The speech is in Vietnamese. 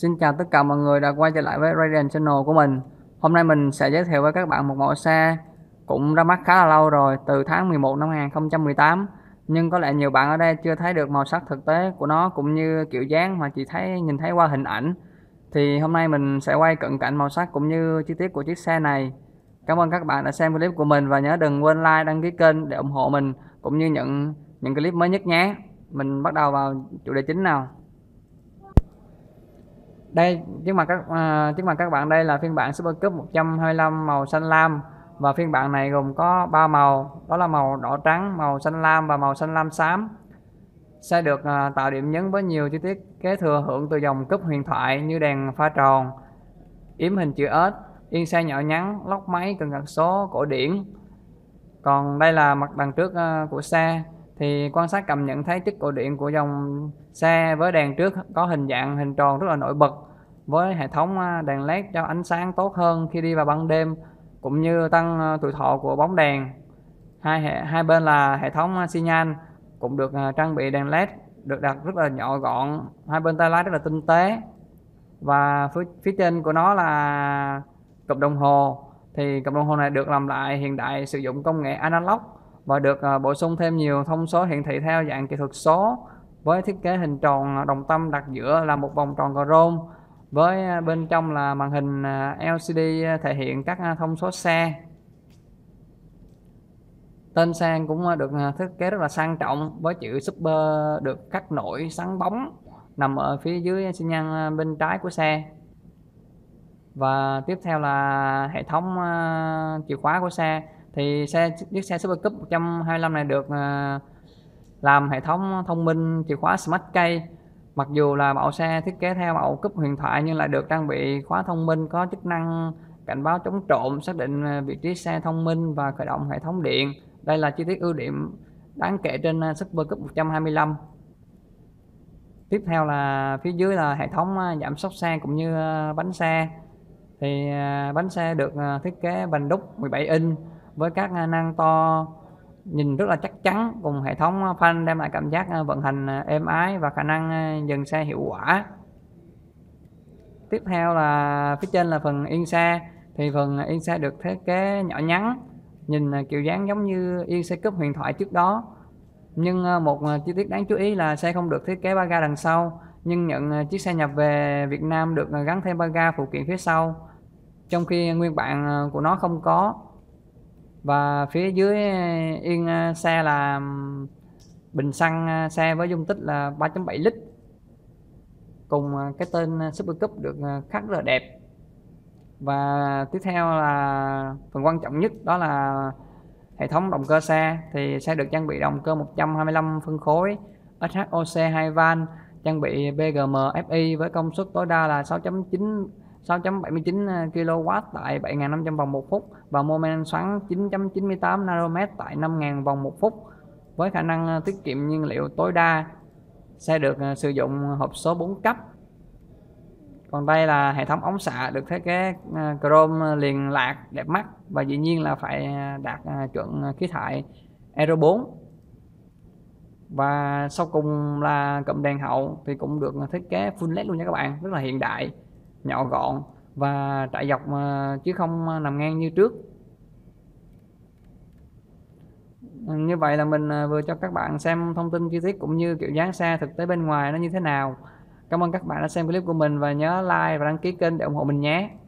Xin chào tất cả mọi người đã quay trở lại với Radiant Channel của mình. Hôm nay mình sẽ giới thiệu với các bạn một mẫu xe cũng ra mắt khá là lâu rồi, từ tháng 11 năm 2018. Nhưng có lẽ nhiều bạn ở đây chưa thấy được màu sắc thực tế của nó cũng như kiểu dáng mà chỉ nhìn thấy qua hình ảnh. Thì hôm nay mình sẽ quay cận cảnh màu sắc cũng như chi tiết của chiếc xe này. Cảm ơn các bạn đã xem clip của mình và nhớ đừng quên like, đăng ký kênh để ủng hộ mình cũng như nhận những clip mới nhất nhé. Mình bắt đầu vào chủ đề chính nào. Đây, trước mặt các bạn đây là phiên bản Super Cup 125 màu xanh lam, và phiên bản này gồm có 3 màu, đó là màu đỏ trắng, màu xanh lam và màu xanh lam xám. Xe được tạo điểm nhấn với nhiều chi tiết kế thừa hưởng từ dòng cúp huyền thoại như đèn pha tròn, yếm hình chữ S, yên xe nhỏ nhắn, lốc máy cần gạt số cổ điển. Còn đây là mặt đằng trước của xe, thì quan sát cảm nhận thấy chất cổ điển của dòng xe với đèn trước có hình tròn rất là nổi bật, với hệ thống đèn led cho ánh sáng tốt hơn khi đi vào ban đêm cũng như tăng tuổi thọ của bóng đèn. Hai bên là hệ thống xi nhan cũng được trang bị đèn led được đặt rất là nhỏ gọn, hai bên tay lái rất là tinh tế. Và phía trên của nó là cụm đồng hồ, thì cụm đồng hồ này được làm lại hiện đại, sử dụng công nghệ analog và được bổ sung thêm nhiều thông số hiển thị theo dạng kỹ thuật số, với thiết kế hình tròn đồng tâm đặt giữa là một vòng tròn chrome, với bên trong là màn hình LCD thể hiện các thông số xe. Tên xe cũng được thiết kế rất là sang trọng, với chữ Super được khắc nổi sáng bóng nằm ở phía dưới xi nhan bên trái của xe. Và tiếp theo là hệ thống chìa khóa của xe. Thì chiếc xe Super Cup 125 này được làm hệ thống thông minh chìa khóa Smart Key. Mặc dù là mẫu xe thiết kế theo mẫu cúp huyền thoại nhưng lại được trang bị khóa thông minh có chức năng cảnh báo chống trộm, xác định vị trí xe thông minh và khởi động hệ thống điện. Đây là chi tiết ưu điểm đáng kể trên Super Cup 125. Tiếp theo là phía dưới là hệ thống giảm sóc xe cũng như bánh xe. Thì bánh xe được thiết kế bành đúc 17 inch với các nang to, nhìn rất là chắc chắn, cùng hệ thống phanh đem lại cảm giác vận hành êm ái và khả năng dừng xe hiệu quả. Tiếp theo là phía trên là phần yên xe. Thì phần yên xe được thiết kế nhỏ nhắn, nhìn kiểu dáng giống như yên xe cúp huyền thoại trước đó. Nhưng một chi tiết đáng chú ý là xe không được thiết kế ba ga đằng sau, nhưng nhận chiếc xe nhập về Việt Nam được gắn thêm ba ga phụ kiện phía sau, trong khi nguyên bản của nó không có. Và phía dưới yên xe là bình xăng xe với dung tích là 3.7 lít, cùng cái tên Super Cup được khắc rất là đẹp. Và tiếp theo là phần quan trọng nhất, đó là hệ thống động cơ xe. Thì xe được trang bị động cơ 125 phân khối SHOC 2 van, trang bị BGM FI với công suất tối đa là 6.79 kW tại 7.500 vòng một phút và mô men xoắn 9.98 Nm tại 5.000 vòng một phút, với khả năng tiết kiệm nhiên liệu tối đa. Xe được sử dụng hộp số 4 cấp. Còn đây là hệ thống ống xả được thiết kế chrome liền lạc đẹp mắt, và dĩ nhiên là phải đạt chuẩn khí thải Euro 4. Và sau cùng là cụm đèn hậu, thì cũng được thiết kế full LED luôn nha các bạn, rất là hiện đại, nhỏ gọn và trải dọc chứ không nằm ngang như trước. Như vậy là mình vừa cho các bạn xem thông tin chi tiết cũng như kiểu dáng xe thực tế bên ngoài nó như thế nào. Cảm ơn các bạn đã xem clip của mình và nhớ like và đăng ký kênh để ủng hộ mình nhé.